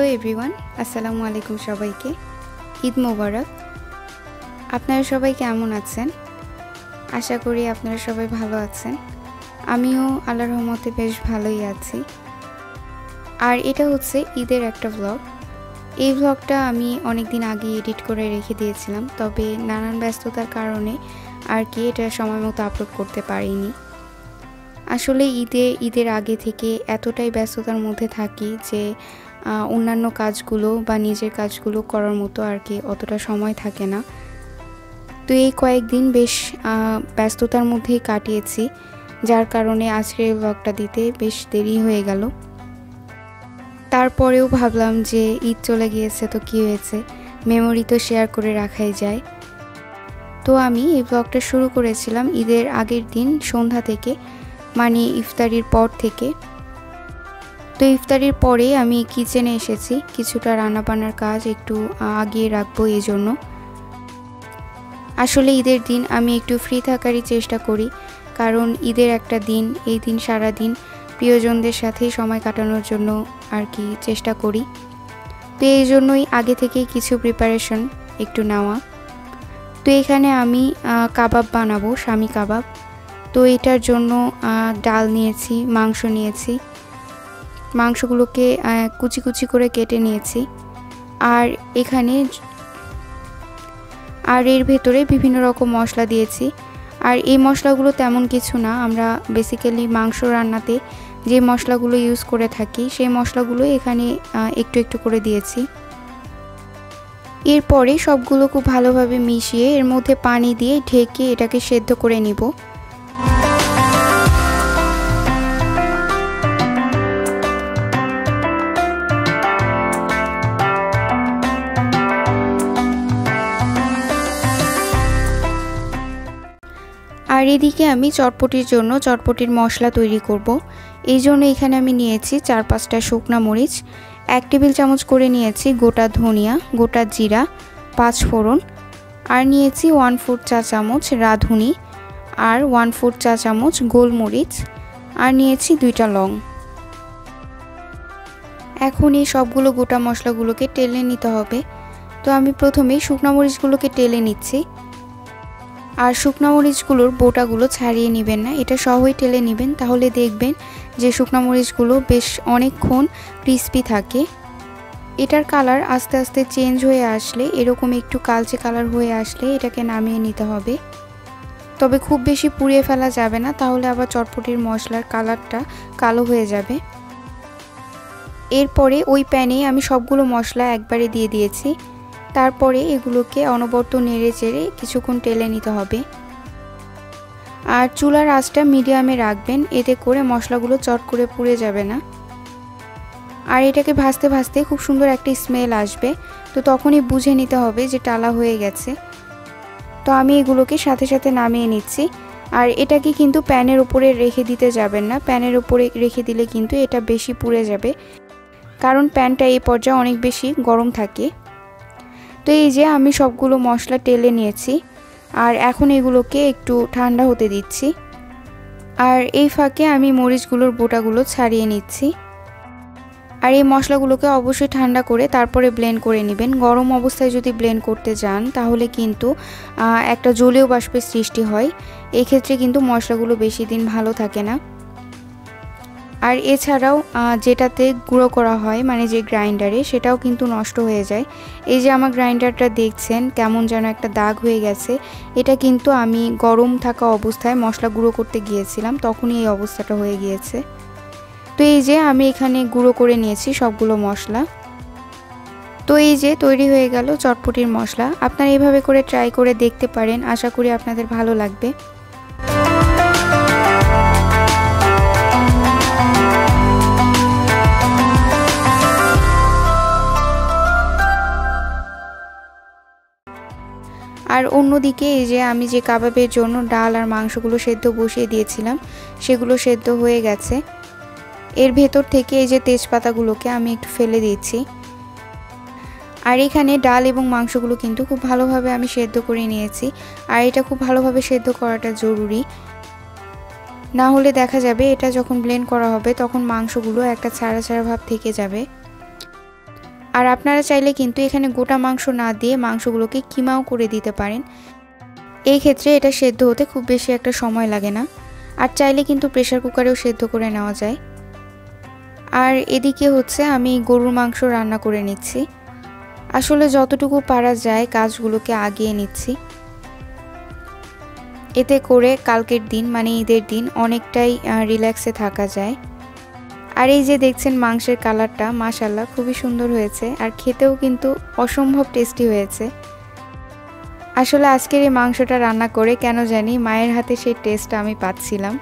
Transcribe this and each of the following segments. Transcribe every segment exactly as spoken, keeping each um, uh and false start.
Hello everyone, আসসালামু আলাইকুম সবাইকে। ঈদ মোবারক। আপনারা সবাই কেমন আছেন? আশা করি আপনারা সবাই ভালো আছেন। আমিও আল্লাহর রহমতে বেশ ভালোই আছি। আর এটা হচ্ছে ঈদের একটা ব্লগ। এই ব্লগটা আমি অনেক দিন আগে এডিট করে রেখে দিয়েছিলাম, তবে নানান ব্যস্ততার কারণে আর কি এটা সময় মতো আপলোড করতে পারিনি। আসলে ঈদে ঈদের আগে থেকে এতটাই ব্যস্ততার মধ্যে থাকি যে অন্যান্য কাজগুলো বা নিজের কাজগুলো করার মতো আর কি অতটা সময় থাকে না। তো এই কয়েকদিন বেশ ব্যস্ততার মধ্যেই কাটিয়েছি, যার কারণে আজকের ব্লগটা দিতে বেশ দেরি হয়ে গেল। তারপরেও ভাবলাম যে ঈদ চলে গিয়েছে তো কী হয়েছে, মেমোরি তো শেয়ার করে রাখাই যায়। তো আমি এই ব্লগটা শুরু করেছিলাম ঈদের আগের দিন সন্ধ্যা থেকে, মানে ইফতারির পর থেকে। তো ইফতারির পরে আমি কিচেনে এসেছি, কিছুটা রান্নাবান্নার কাজ একটু আগিয়ে রাখবো এই জন্য। আসলে ঈদের দিন আমি একটু ফ্রি থাকারই চেষ্টা করি, কারণ ঈদের একটা দিন, এই দিন সারা দিন প্রিয়জনদের সাথেই সময় কাটানোর জন্য আর কি চেষ্টা করি। তো এই জন্যই আগে থেকেই কিছু প্রিপারেশন একটু নেওয়া। তো এখানে আমি কাবাব বানাবো, স্বামী কাবাব। তো এটার জন্য ডাল নিয়েছি, মাংস নিয়েছি, মাংসগুলোকে কুচি কুচি করে কেটে নিয়েছি। আর এখানে আর এর ভেতরে বিভিন্ন রকম মশলা দিয়েছি। আর এই মশলাগুলো তেমন কিছু না, আমরা বেসিক্যালি মাংস রান্নাতে যে মশলাগুলো ইউজ করে থাকি সেই মশলাগুলো এখানে একটু একটু করে দিয়েছি। এরপরে সবগুলো খুব ভালোভাবে মিশিয়ে এর মধ্যে পানি দিয়ে ঢেকে এটাকে সেদ্ধ করে নিব। আর এদিকে আমি চটপটির জন্য চটপটির মশলা তৈরি করব। এই জন্য এখানে আমি নিয়েছি চার পাঁচটা শুকনা মরিচ, এক টেবিল চামচ করে নিয়েছি গোটা ধনিয়া, গোটা জিরা, পাঁচ ফোড়ন, আর নিয়েছি ওয়ান ফোর চা চামচ রাঁধুনি, আর ওয়ান ফোর চা চামচ গোলমরিচ, আর নিয়েছি দুইটা লং। এখন এই সবগুলো গোটা মশলাগুলোকে টেলে নিতে হবে। তো আমি প্রথমেই শুকনা মরিচগুলোকে টেলে নিচ্ছি। আর শুকনা মরিচগুলোর বোটাগুলো ছাড়িয়ে নেবেন না, এটা সহই টেলে নেবেন, তাহলে দেখবেন যে শুকনা মরিচগুলো বেশ অনেকক্ষণ ক্রিস্পি থাকে। এটার কালার আস্তে আস্তে চেঞ্জ হয়ে আসলে, এরকম একটু কালচে কালার হয়ে আসলে এটাকে নামিয়ে নিতে হবে। তবে খুব বেশি পুড়িয়ে ফেলা যাবে না, তাহলে আবার চটপটির মশলার কালারটা কালো হয়ে যাবে। এরপরে ওই প্যানে আমি সবগুলো মশলা একবারে দিয়ে দিয়েছি। তারপরে এগুলোকে অনবরত নেড়ে চেড়ে কিছুক্ষণ টেলে নিতে হবে। আর চুলার আঁচটা মিডিয়ামে রাখবেন, এতে করে মশলাগুলো চট করে পুড়ে যাবে না। আর এটাকে ভাজতে ভাজতে খুব সুন্দর একটা স্মেল আসবে, তো তখনই বুঝে নিতে হবে যে টালা হয়ে গেছে। তো আমি এগুলোকে সাথে সাথে নামিয়ে নিচ্ছি। আর এটাকে কিন্তু প্যানের উপরে রেখে দিতে যাবেন না, প্যানের উপরে রেখে দিলে কিন্তু এটা বেশি পুড়ে যাবে, কারণ প্যানটা এই পর্যায়ে অনেক বেশি গরম থাকে। তো এই যে আমি সবগুলো মশলা টেলে নিয়েছি, আর এখন এগুলোকে একটু ঠান্ডা হতে দিচ্ছি। আর এই ফাঁকে আমি মরিচগুলোর বোটাগুলো ছাড়িয়ে নিচ্ছি। আর এই মশলাগুলোকে অবশ্যই ঠান্ডা করে তারপরে ব্লেন্ড করে নেবেন। গরম অবস্থায় যদি ব্লেন্ড করতে যান তাহলে কিন্তু একটা জলীয় বাষ্পের সৃষ্টি হয়, এই ক্ষেত্রে কিন্তু মশলাগুলো বেশি দিন ভালো থাকে না। আর এছাড়াও যেটাতে গুঁড়ো করা হয়, মানে যে গ্রাইন্ডারে, সেটাও কিন্তু নষ্ট হয়ে যায়। এই যে আমার গ্রাইন্ডারটা দেখছেন কেমন যেন একটা দাগ হয়ে গেছে, এটা কিন্তু আমি গরম থাকা অবস্থায় মশলা গুঁড়ো করতে গিয়েছিলাম, তখনই এই অবস্থাটা হয়ে গিয়েছে। তো এই যে আমি এখানে গুঁড়ো করে নিয়েছি সবগুলো মশলা। তো এই যে তৈরি হয়ে গেল চটপটির মশলা। আপনারা এইভাবে করে ট্রাই করে দেখতে পারেন, আশা করি আপনাদের ভালো লাগবে। আর অন্যদিকে এই যে আমি যে কাবাবের জন্য ডাল আর মাংসগুলো সেদ্ধ বসিয়ে দিয়েছিলাম, সেগুলো সেদ্ধ হয়ে গেছে। এর ভেতর থেকে এই যে তেজপাতাগুলোকে আমি একটু ফেলে দিচ্ছি। আর এখানে ডাল এবং মাংসগুলো কিন্তু খুব ভালোভাবে আমি সেদ্ধ করে নিয়েছি। আর এটা খুব ভালোভাবে সেদ্ধ করাটা জরুরি, না হলে দেখা যাবে এটা যখন ব্লেন্ড করা হবে তখন মাংসগুলো একটা ছাড়া ছাড়া ভাব থেকে যাবে। আর আপনারা চাইলে কিন্তু এখানে গোটা মাংস না দিয়ে মাংসগুলোকে কিমাও করে দিতে পারেন। এই ক্ষেত্রে এটা সেদ্ধ হতে খুব বেশি একটা সময় লাগে না। আর চাইলে কিন্তু প্রেসার কুকারেও সেদ্ধ করে নেওয়া যায়। আর এদিকে হচ্ছে আমি গরুর মাংস রান্না করে নিচ্ছি। আসলে যতটুকু পারা যায় কাজগুলোকে আগিয়ে নিচ্ছি, এতে করে কালকের দিন মানে ঈদের দিন অনেকটাই রিল্যাক্সে থাকা যায়। আর এই যে দেখছেন মাংসের কালারটা মাশাআল্লাহ খুবই সুন্দর হয়েছে, আর খেতেও কিন্তু অসম্ভব টেস্টি হয়েছে। আসলে আজকের এই মাংসটা রান্না করে কেন জানি মায়ের হাতে সেই টেস্টটা আমি পাচ্ছিলাম।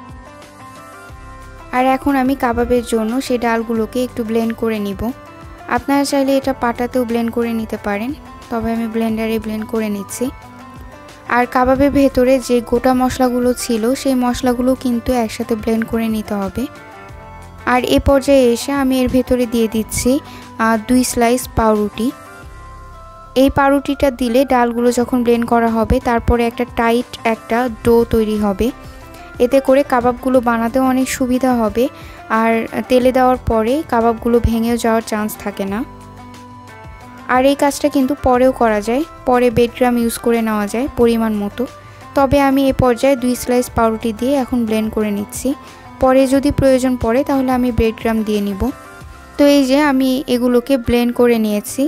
আর এখন আমি কাবাবের জন্য সেই ডালগুলোকে একটু ব্লেন্ড করে নিব। আপনারা চাইলে এটা পাটাতেও ব্লেন্ড করে নিতে পারেন, তবে আমি ব্লেন্ডারে ব্লেন্ড করে নিচ্ছি। আর কাবাবের ভেতরে যে গোটা মশলাগুলো ছিল সেই মশলাগুলো কিন্তু একসাথে ব্লেন্ড করে নিতে হবে। আর এ পর্যায়ে এসে আমি এর ভেতরে দিয়ে দিচ্ছি দুই স্লাইস পাউরুটি। এই পাউরুটিটা দিলে ডালগুলো যখন ব্লেন্ড করা হবে তারপরে একটা টাইট একটা ডো তৈরি হবে। এতে করে কাবাবগুলো বানাতেও অনেক সুবিধা হবে, আর তেলে দেওয়ার পরে কাবাবগুলো ভেঙেও যাওয়ার চান্স থাকে না। আর এই কাজটা কিন্তু পরেও করা যায়, পরে বেডগ্রাম ইউজ করে নেওয়া যায় পরিমাণ মতো। তবে আমি এই পর্যায়ে দুই স্লাইস পাউরুটি দিয়ে এখন ব্লেন্ড করে নিচ্ছি। পরে যদি প্রয়োজন পড়ে তাহলে আমি ব্রেডগ্রাম দিয়ে নিব। তো এই যে আমি এগুলোকে ব্লেন্ড করে নিয়েছি,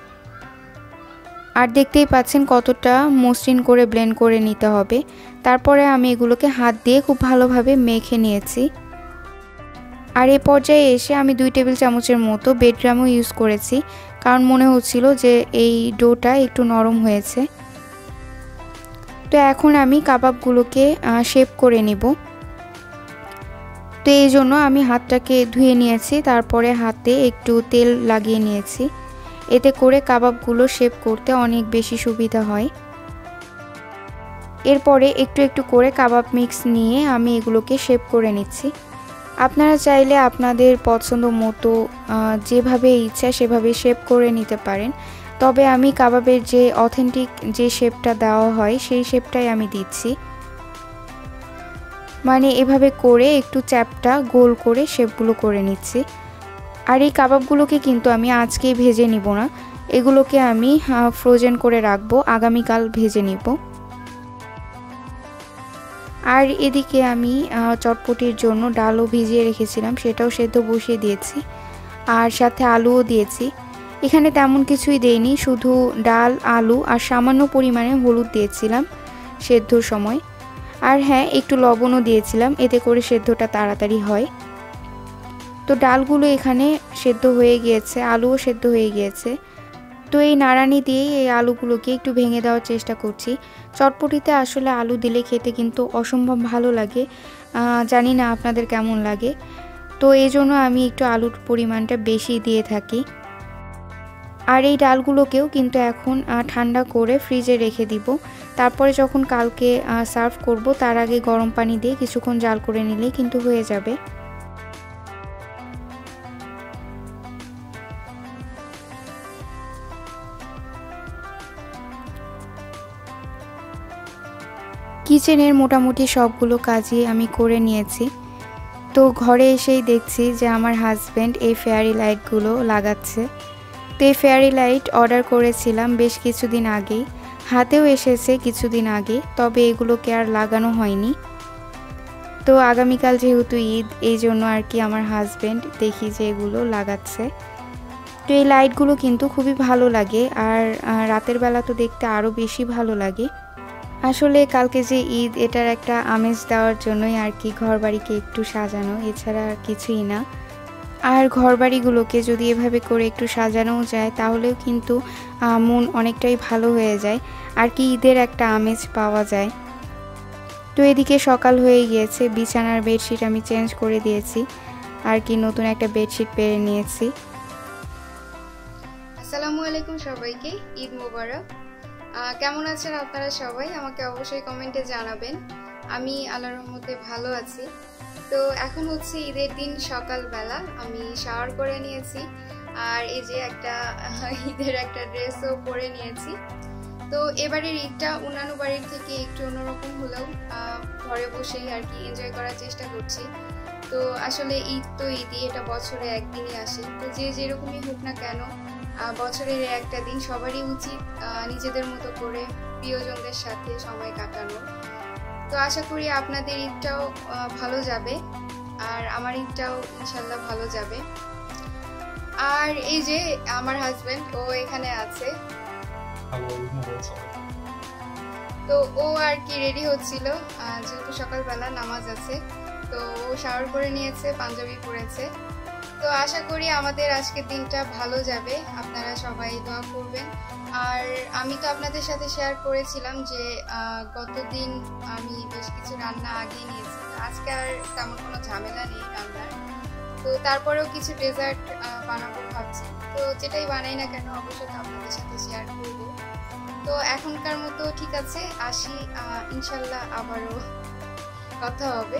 আর দেখতেই পাচ্ছেন কতটা মসৃণ করে ব্লেন্ড করে নিতে হবে। তারপরে আমি এগুলোকে হাত দিয়ে খুব ভালোভাবে মেখে নিয়েছি। আর এই পর্যায়ে এসে আমি দুই টেবিল চামচের মতো বেডগ্রামও ইউজ করেছি, কারণ মনে হচ্ছিল যে এই ডোটা একটু নরম হয়েছে। তো এখন আমি কাবাবগুলোকে শেপ করে নিব। তো এই জন্য আমি হাতটাকে ধুয়ে নিয়েছি, তারপরে হাতে একটু তেল লাগিয়ে নিয়েছি। এতে করে কাবাবগুলো শেপ করতে অনেক বেশি সুবিধা হয়। এরপরে একটু একটু করে কাবাব মিক্স নিয়ে আমি এগুলোকে শেপ করে নিচ্ছি। আপনারা চাইলে আপনাদের পছন্দ মতো যেভাবে ইচ্ছা সেভাবে শেপ করে নিতে পারেন, তবে আমি কাবাবের যে অথেন্টিক যে শেপটা দেওয়া হয় সেই শেপটাই আমি দিচ্ছি। মানে এভাবে করে একটু চ্যাপটা গোল করে শেপগুলো করে নিচ্ছি। আর এই কাবাবগুলোকে কিন্তু আমি আজকেই ভেজে নিব না, এগুলোকে আমি ফ্রোজেন করে রাখবো, আগামীকাল ভেজে নিব। আর এদিকে আমি চটপটির জন্য ডালও ভিজিয়ে রেখেছিলাম, সেটাও সেদ্ধ বসিয়ে দিয়েছি, আর সাথে আলুও দিয়েছি। এখানে তেমন কিছুই দেইনি, শুধু ডাল, আলু আর সামান্য পরিমাণে হলুদ দিয়েছিলাম সেদ্ধর সময়। আর হ্যাঁ, একটু লবণও দিয়েছিলাম, এতে করে সেদ্ধটা তাড়াতাড়ি হয়। তো ডালগুলো এখানে সেদ্ধ হয়ে গিয়েছে, আলুও সেদ্ধ হয়ে গিয়েছে। তো এই নাড়ানি দিয়ে এই আলুগুলোকে একটু ভেঙে দেওয়ার চেষ্টা করছি। চটপটিতে আসলে আলু দিলে খেতে কিন্তু অসম্ভব ভালো লাগে, জানি না আপনাদের কেমন লাগে। তো এই জন্য আমি একটু আলুর পরিমাণটা বেশি দিয়ে থাকি। আর এই ডালগুলোকেও কিন্তু এখন ঠান্ডা করে ফ্রিজে রেখে দিব। তারপরে যখন কালকে সার্ভ করব তার আগে গরম পানি দিয়ে কিছুক্ষণ জাল করে নিলেই কিন্তু হয়ে যাবে। কিচেনের মোটামুটি সবগুলো কাজই আমি করে নিয়েছি। তো ঘরে এসেই দেখছি যে আমার হাজব্যান্ড এই ফেয়ারি লাইটগুলো লাগাচ্ছে। তো এই ফেয়ারি লাইট অর্ডার করেছিলাম বেশ কিছুদিন আগেই, হাতেও এসেছে কিছুদিন আগে, তবে এগুলোকে আর লাগানো হয়নি। তো আগামীকাল যেহেতু ঈদ, এই জন্য আর কি আমার হাজব্যান্ড দেখি যে এগুলো লাগাচ্ছে। তো এই লাইটগুলো কিন্তু খুবই ভালো লাগে, আর রাতের বেলা তো দেখতে আরও বেশি ভালো লাগে। আসলে কালকে যে ঈদ, এটার একটা আমেজ দেওয়ার জন্যই আর কি ঘরবাড়িকে একটু সাজানো, এছাড়া আর কিছুই না। আর ঘরবাড়িগুলোকে যদি এভাবে করে একটু সাজানোও যায় তাহলেও কিন্তু মন অনেকটাই ভালো হয়ে যায়, আর কি ঈদের একটা আমেজ পাওয়া যায়। তো এদিকে সকাল হয়ে গিয়েছে, বিছানার বেডশিট আমি চেঞ্জ করে দিয়েছি, আর কি নতুন একটা বেডশিট পেরে নিয়েছি। আসসালামু আলাইকুম সবাইকে, ঈদ মোবারক। কেমন আছেন আপনারা সবাই? আমাকে অবশ্যই কমেন্টে জানাবেন। আমি আল্লাহর রহমতে ভালো আছি। তো এখন হচ্ছে ঈদের দিন সকালবেলা, আমি শাওয়ার করে নিয়েছি, আর এই যে একটা ঈদের একটা ড্রেসও পরে নিয়েছি। তো এবারের ঈদটা অন্যান্য বাড়ির থেকে একটু অন্যরকম হলেও ঘরে বসেই আর কি এনজয় করার চেষ্টা করছি। তো আসলে ঈদ তো ঈদই, এটা বছরে একদিনই আসে। তো যে যেরকমই হোক না কেন, বছরের একটা দিন সবারই উচিত নিজেদের মতো করে প্রিয়জনদের সাথে সময় কাটানো। তো আশা করি আপনাদের ঈদটাও ভালো যাবে, আর আমার ঈদটাও ইনশাল্লাহ ভালো যাবে। আর এই যে আমার হাজবেন্ড, ও এখানে আছে। তো ও আর কি রেডি হচ্ছিল, যেহেতু সকালবেলা নামাজ আছে, তো ও শাওয়ার করে নিয়েছে, পাঞ্জাবি পরেছে। তো আশা করি আমাদের আজকের দিনটা ভালো যাবে, আপনারা সবাই দোয়া করবেন। আর আমি তো আপনাদের সাথে শেয়ার করেছিলাম যে গতদিন আমি বেশ কিছু রান্না আগিয়ে নিয়েছি, আজকে আর তেমন কোনো ঝামেলা নেই রান্নার। তো তারপরেও কিছু ডেজার্ট বানাবো ভাবছি, তো যেটাই বানাই না কেন অবশ্যই আপনাদের সাথে শেয়ার করব। তো এখনকার মতো ঠিক আছে, আসি, ইনশাল্লাহ আবারও কথা হবে।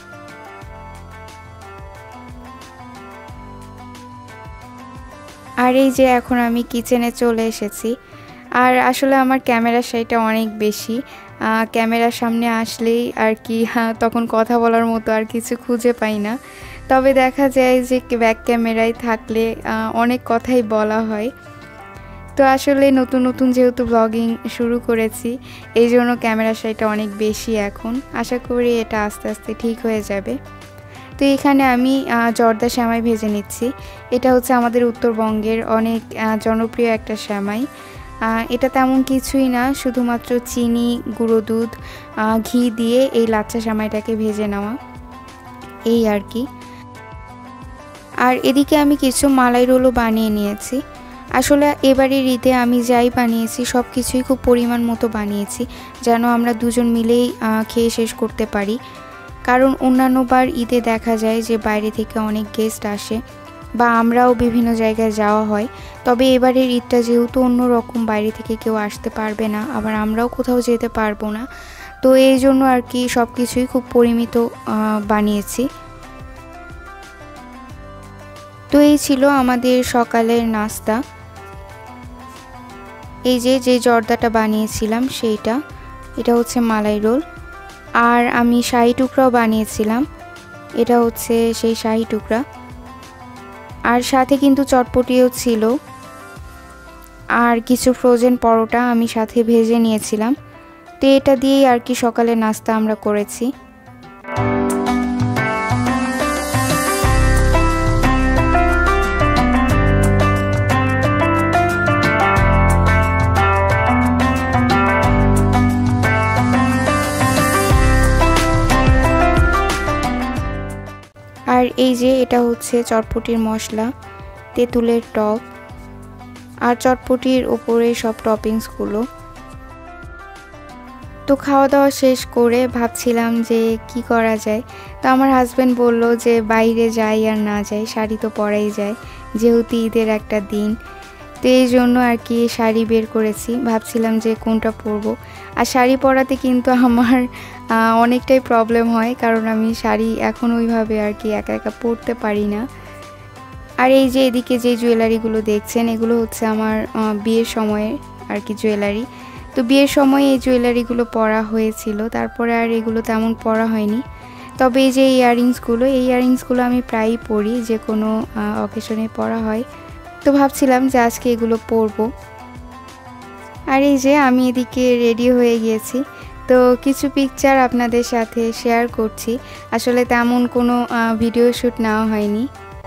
আর এই যে এখন আমি কিচেনে চলে এসেছি। আর আসলে আমার ক্যামেরার সাইটা অনেক বেশি, ক্যামেরার সামনে আসলেই আর কি তখন কথা বলার মতো আর কিছু খুঁজে পাই না। তবে দেখা যায় যে ব্যাক ক্যামেরায় থাকলে অনেক কথাই বলা হয়। তো আসলে নতুন নতুন যেহেতু ব্লগিং শুরু করেছি, এই জন্য ক্যামেরার সাইটা অনেক বেশি এখন। আশা করি এটা আস্তে আস্তে ঠিক হয়ে যাবে। তো এখানে আমি জর্দা সেমাই ভেজে নিচ্ছি। এটা হচ্ছে আমাদের উত্তরবঙ্গের অনেক জনপ্রিয় একটা সেমাই। এটা তেমন কিছুই না, শুধুমাত্র চিনি, গুঁড়ো দুধ, ঘি দিয়ে এই লাচ্ছা সেমাইটাকে ভেজে নেওয়া, এই আর কি। আর এদিকে আমি কিছু মালাই রোলও বানিয়ে নিয়েছি। আসলে এবারের ঈদে আমি যাই বানিয়েছি সব কিছুই খুব পরিমাণ মতো বানিয়েছি, যেন আমরা দুজন মিলেই খেয়ে শেষ করতে পারি। কারণ অন্যান্যবার ঈদে দেখা যায় যে বাইরে থেকে অনেক গেস্ট আসে বা আমরাও বিভিন্ন জায়গায় যাওয়া হয়, তবে এবারের ঈদটা যেহেতু অন্যরকম, বাইরে থেকে কেউ আসতে পারবে না, আবার আমরাও কোথাও যেতে পারবো না, তো এই জন্য আর কি সব কিছুই খুব পরিমিত বানিয়েছি। তো এই ছিল আমাদের সকালের নাস্তা। এই যে যে জর্দাটা বানিয়েছিলাম সেইটা, এটা হচ্ছে মালাই রোল। আর আমি শাহি টুকরাও বানিয়েছিলাম, এটা হচ্ছে সেই শাহি টুকরা। আর সাথে কিন্তু চটপটিও ছিল, আর কিছু ফ্রোজেন পরোটা আমি সাথে ভেজে নিয়েছিলাম। তো এটা দিয়েই আর কি সকালের নাস্তা আমরা করেছি। আর এই যে এটা হচ্ছে চটপটির মশলা, তেঁতুলের টক, আর চটপটির ওপরে সব টপিংসগুলো। তো খাওয়া দাওয়া শেষ করে ভাবছিলাম যে কি করা যায়। তো আমার হাজব্যান্ড বলল যে বাইরে যাই আর না যাই, শাড়ি তো পরাই যায়, যেহেতু ঈদের একটা দিন। তো এই জন্য আর কি শাড়ি বের করেছি, ভাবছিলাম যে কোনটা পরবো। আর শাড়ি পরাতে কিন্তু আমার অনেকটাই প্রবলেম হয়, কারণ আমি শাড়ি এখন ওইভাবে আর কি একা একা পরতে পারি না। আর এই যে এদিকে যে জুয়েলারিগুলো দেখছেন, এগুলো হচ্ছে আমার বিয়ের সময়ের আর কি জুয়েলারি। তো বিয়ের সময় এই জুয়েলারিগুলো পরা হয়েছিল, তারপরে আর এগুলো তেমন পরা হয়নি। তবে এই যে ইয়াররিংসগুলো, এই ইয়াররিংসগুলো আমি প্রায়ই পরি, যে কোনো অকেশনে পরা হয়। তো ভাবছিলাম যে আজকে এগুলো পরবো। আর এই যে আমি এদিকে রেডি হয়ে গিয়েছি, তো কিছু পিকচার আপনাদের সাথে শেয়ার করছি। আসলে তেমন কোনো ভিডিও শ্যুট নেওয়া হয়নি।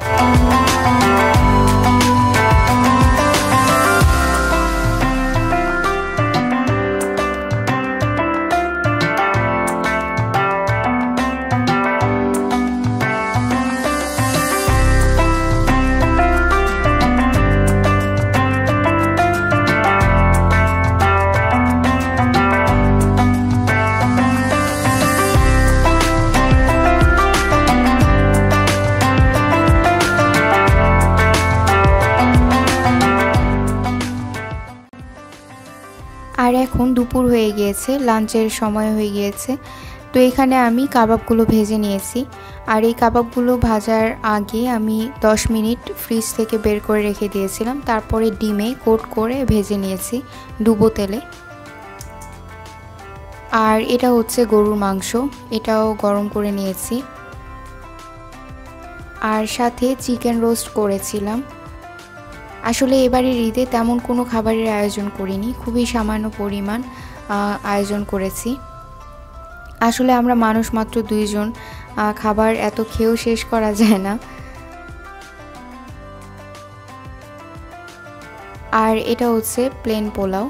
আর এখন দুপুর হয়ে গিয়েছে, লাঞ্চের সময় হয়ে গিয়েছে। তো এখানে আমি কাবাবগুলো ভেজে নিয়েছি। আর এই কাবাবগুলো ভাজার আগে আমি দশ মিনিট ফ্রিজ থেকে বের করে রেখে দিয়েছিলাম, তারপরে ডিমে কোট করে ভেজে নিয়েছি ডুবো তেলে। আর এটা হচ্ছে গরুর মাংস, এটাও গরম করে নিয়েছি। আর সাথে চিকেন রোস্ট করেছিলাম। আসলে এবারের ঈদে তেমন কোনো খাবারের আয়োজন করিনি, খুবই সামান্য পরিমাণ আয়োজন করেছি। আসলে আমরা মানুষ মাত্র দুইজন, খাবার এত খেয়েও শেষ করা যায় না। আর এটা হচ্ছে প্লেন পোলাও।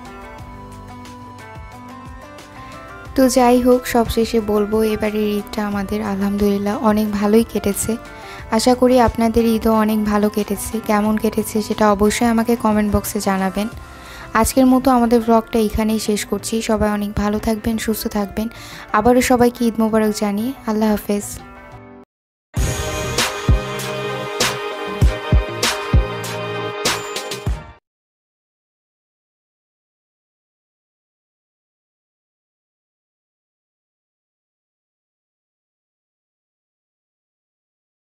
তো যাই হোক, সবশেষে বলবো এবারের ঈদটা আমাদের আলহামদুলিল্লাহ অনেক ভালোই কেটেছে। আশা করি আপনাদের ঈদও অনেক ভালো কেটেছে। কেমন কেটেছে সেটা অবশ্যই আমাকে কমেন্ট বক্সে জানাবেন। আজকের মতো আমাদের ব্লগটা এখানেই শেষ করছি। সবাই অনেক ভালো থাকবেন, সুস্থ থাকবেন। আবারও সবাইকে ঈদ মোবারক জানিয়ে আল্লাহ হাফেজ।